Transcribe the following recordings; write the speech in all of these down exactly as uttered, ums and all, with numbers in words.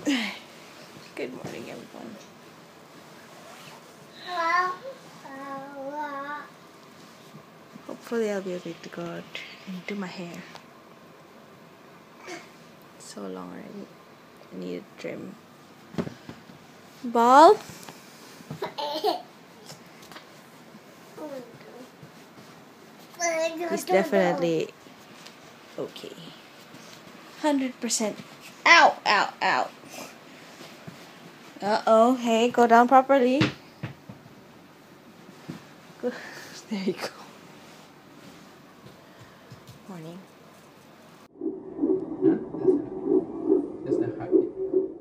Good morning, everyone. Hopefully I'll be able to go out and do my hair. So long already. I need a trim. Ball? He's definitely okay. one hundred percent. Ow! Ow! Ow! Uh-oh. Hey, go down properly. Go. There you go. Morning. That's the heartbeat.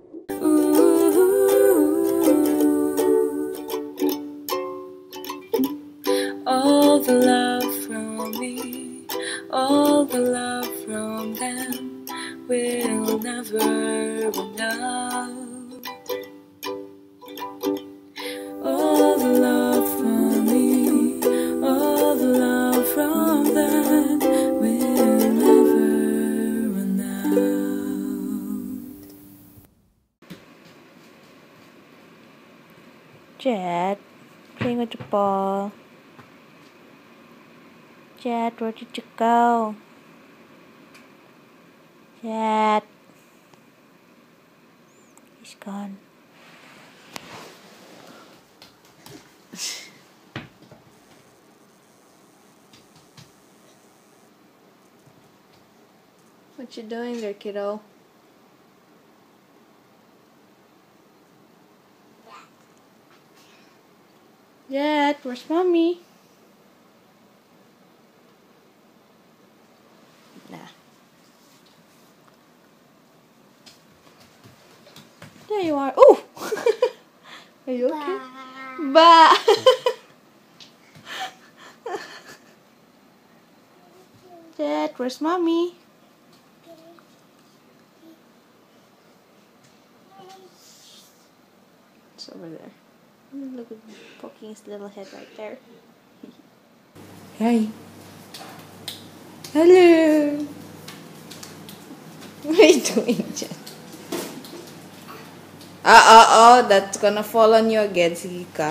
All the love from me, all the love from them will never run out. All the love from me, all the love from them will never run out. Jet, playing with the ball. Jet, where did you go? Jet. He's gone. What you doing there, kiddo? Jet, where's mommy? Nah. There you are. Oh! Are you okay? Ba! Jet, where's mommy? It's over there. Look at poking his little head right there. Hi. Hello. What are you doing, Jen? Ah, ah, oh, that's gonna fall on you again, sige ka.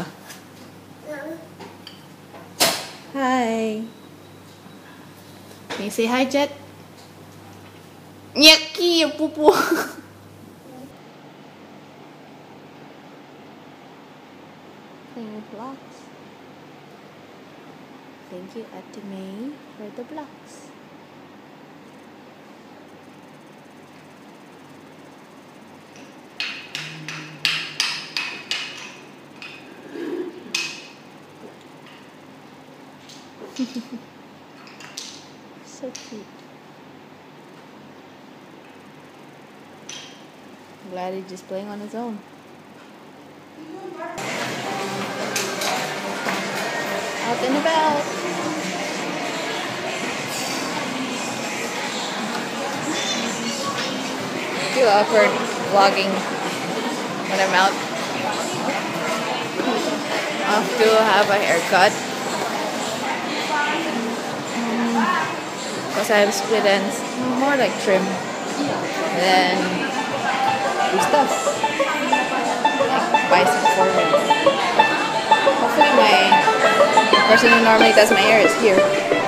Hi. Can you say hi, Jet? Nyaki, yung pupo. Playing with blocks. Thank you, Ate May, for the blocks. So cute. I'm glad he's just playing on his own. Out and about. Feel awkward vlogging when I'm out. Off to have a haircut. Because I have split ends, more like trim. Then do stuff. Like bicep forward. Hopefully my person who normally does my hair is here.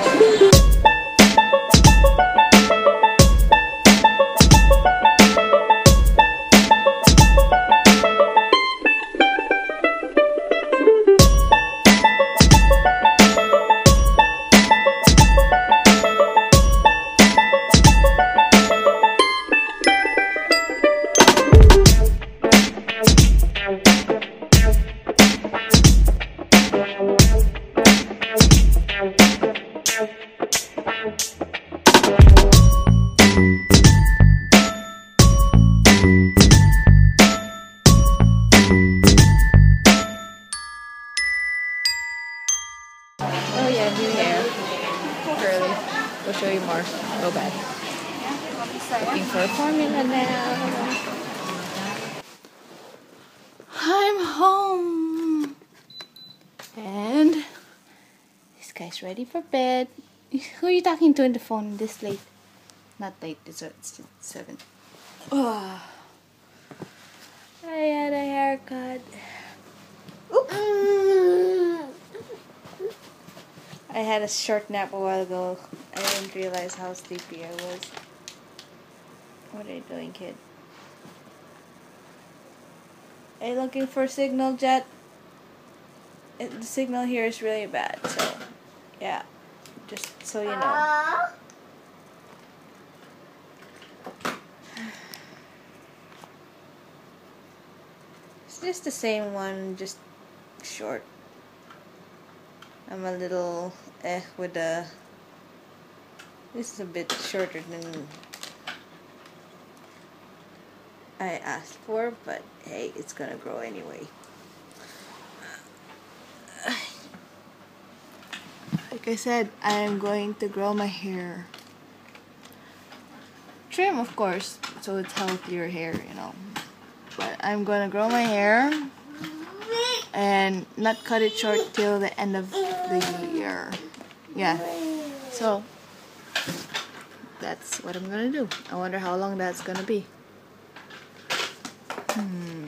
Oh yeah, new hair. Curly. We'll show you more. Go back. Looking for a formula now. I'm home. And this guy's ready for bed. Who are you talking to in the phone this late? Not late, it's, it's seven. Oh. had a short nap a while ago. I didn't realize how sleepy I was. What are you doing, kid? Are you looking for a signal, Jet? It, the signal here is really bad, so yeah, just so you know. It's just the same one, just short. I'm a little eh with the. This is a bit shorter than I asked for, but hey, it's gonna grow anyway. Like I said, I'm going to grow my hair. Trim, of course, so it's healthier hair, you know. But I'm gonna grow my hair and not cut it short till the end of the year. Yeah. So that's what I'm gonna do. I wonder how long that's gonna be. Hmm.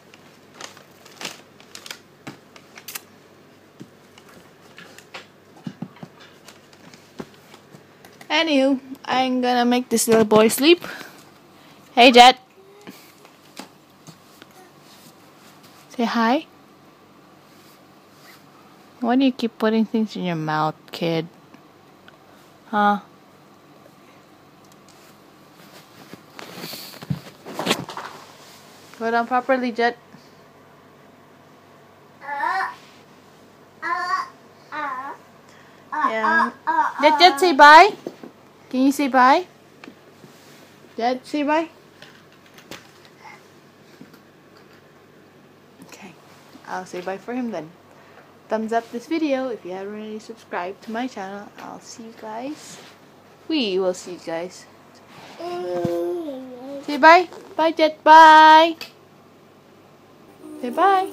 Anywho, I'm gonna make this little boy sleep. Hey, Jet. Say hi. Why do you keep putting things in your mouth, kid? Huh? Go down properly, Jet. Yeah. Jet, Jet, say bye. Can you say bye? Jet, say bye. Okay. I'll say bye for him then. Thumbs up this video if you haven't already subscribed to my channel. I'll see you guys. We will see you guys. Say bye. Bye, Jet. Bye. Say bye.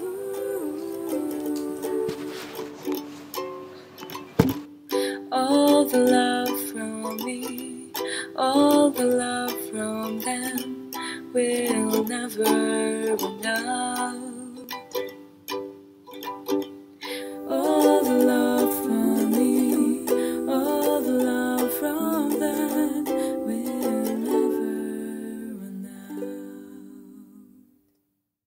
All the love from me, all the love from them will never enough.